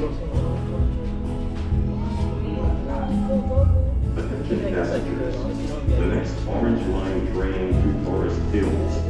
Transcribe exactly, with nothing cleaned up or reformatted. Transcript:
Attention passengers. The next Orange Line train to Forest Hills